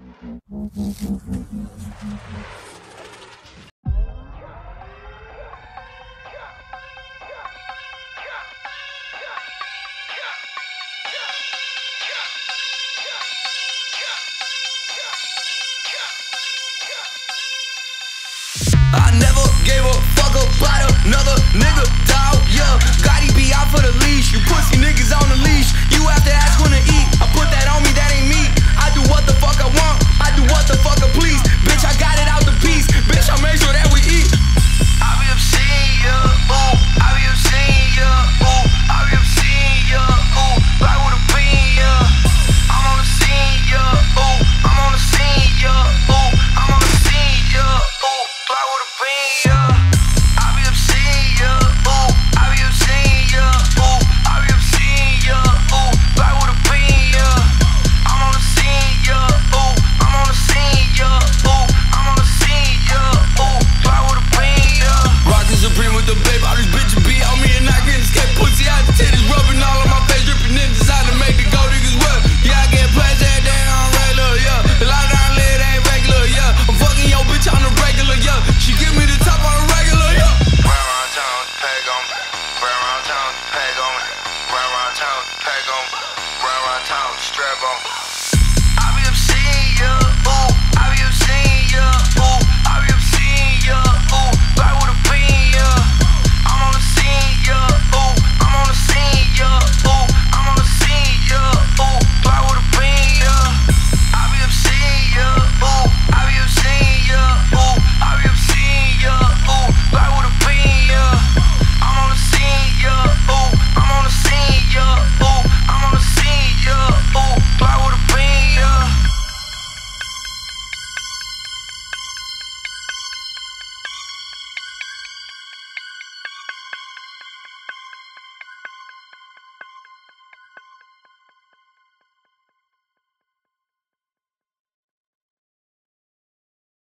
I never gave a fuck about another nigga, dawg, yeah. Gotti be out for the leash, you pussy niggas on the leash. You have to ask when to eat, I put that on me, that ain't me. I do what the fuck I want, I do what the fuck I please. Bitch, I got it out the piece, bitch, I make sure that we eat. I be obscene, yeah, ooh, I be obscene, yeah, ooh, I be obscene, yeah, ooh, like with a bean, yeah. I'm on the scene, yeah, ooh, I'm on the scene, yeah, ooh, I'm on the scene, yeah, ooh. Fly with a bean, yeah. I be obscene, yeah. Ooh, I be obscene, yeah. Ooh, I be obscene, yeah. Ooh, fly with a bean, yeah. I'm on the scene, yeah. Ooh, I'm on the scene, yeah. Ooh, I'm on the scene, yeah. Ooh, fly with a bean, yeah. Rockin' Supreme with the babe, all these bitches be on me and I can't escape. Pussy out the titties, rubbing all on my face, dripping in design to make the gold niggas well. Yeah, I get plays every day on regular, yeah. A lot of down lit ain't regular, yeah. I'm fucking your bitch on the regular, yeah. She give me the top on the regular, yeah. Run around town, peg on me. Run around town, peg on me. Run around town, peg on me. Run around town, strap on me.